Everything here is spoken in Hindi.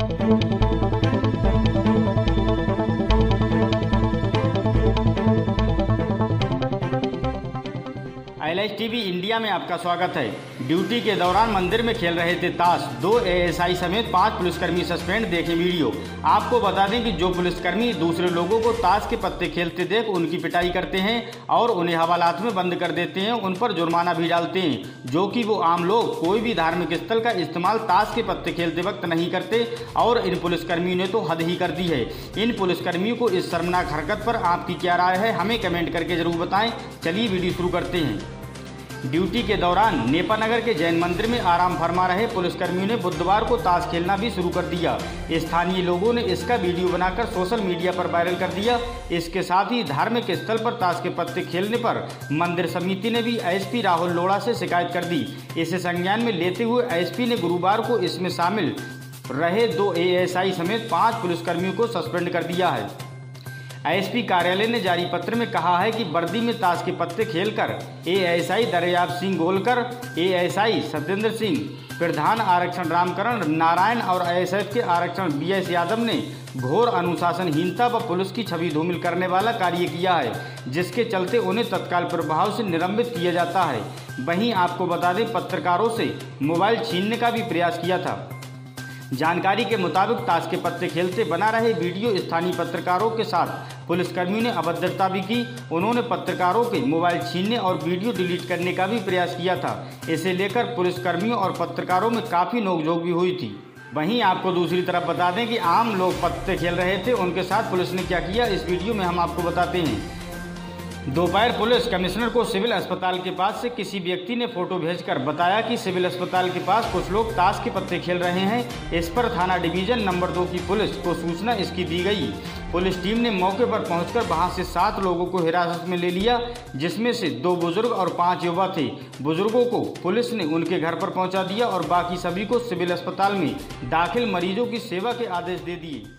LH टीवी इंडिया में आपका स्वागत है। ड्यूटी के दौरान मंदिर में खेल रहे थे ताश, 2 ASI समेत 5 पुलिसकर्मी सस्पेंड। देखें वीडियो। आपको बता दें कि जो पुलिसकर्मी दूसरे लोगों को ताश के पत्ते खेलते देख उनकी पिटाई करते हैं और उन्हें हवालात में बंद कर देते हैं, उन पर जुर्माना भी डालते हैं, जो कि वो आम लोग कोई भी धार्मिक स्थल का इस्तेमाल ताश के पत्ते खेलते वक्त नहीं करते। और इन पुलिसकर्मियों ने तो हद ही कर दी है। इन पुलिसकर्मियों को इस शर्मनाक हरकत पर आपकी क्या राय है, हमें कमेंट करके जरूर बताएं। चलिए वीडियो शुरू करते हैं। ड्यूटी के दौरान नेपानगर के जैन मंदिर में आराम फरमा रहे पुलिसकर्मियों ने बुधवार को ताश खेलना भी शुरू कर दिया। स्थानीय लोगों ने इसका वीडियो बनाकर सोशल मीडिया पर वायरल कर दिया। इसके साथ ही धार्मिक स्थल पर ताश के पत्ते खेलने पर मंदिर समिति ने भी एसपी राहुल लोढ़ा से शिकायत कर दी। इसे संज्ञान में लेते हुए एसपी ने गुरुवार को इसमें शामिल रहे 2 ASI समेत 5 पुलिसकर्मियों को सस्पेंड कर दिया है। एसपी कार्यालय ने जारी पत्र में कहा है कि वर्दी में ताश के पत्ते खेलकर ASI दरियाब सिंह गोलकर, ASI सत्येंद्र सिंह, प्रधान आरक्षण रामकरण नारायण और ASF के आरक्षण BS यादव ने घोर अनुशासनहीनता व पुलिस की छवि धूमिल करने वाला कार्य किया है, जिसके चलते उन्हें तत्काल प्रभाव से निलंबित किया जाता है। वहीं आपको बता दें, पत्रकारों से मोबाइल छीनने का भी प्रयास किया था। जानकारी के मुताबिक ताश के पत्ते खेलते बना रहे वीडियो स्थानीय पत्रकारों के साथ पुलिसकर्मियों ने अभद्रता भी की। उन्होंने पत्रकारों के मोबाइल छीनने और वीडियो डिलीट करने का भी प्रयास किया था। इसे लेकर पुलिसकर्मियों और पत्रकारों में काफ़ी नोकझोंक भी हुई थी। वहीं आपको दूसरी तरफ बता दें कि आम लोग पत्ते खेल रहे थे, उनके साथ पुलिस ने क्या किया, इस वीडियो में हम आपको बताते हैं। दोपहर पुलिस कमिश्नर को सिविल अस्पताल के पास से किसी व्यक्ति ने फोटो भेजकर बताया कि सिविल अस्पताल के पास कुछ लोग ताश के पत्ते खेल रहे हैं। इस पर थाना डिवीजन नंबर 2 की पुलिस को सूचना इसकी दी गई। पुलिस टीम ने मौके पर पहुंचकर वहां से 7 लोगों को हिरासत में ले लिया, जिसमें से 2 बुजुर्ग और 5 युवा थे। बुजुर्गों को पुलिस ने उनके घर पर पहुँचा दिया और बाकी सभी को सिविल अस्पताल में दाखिल मरीजों की सेवा के आदेश दे दिए।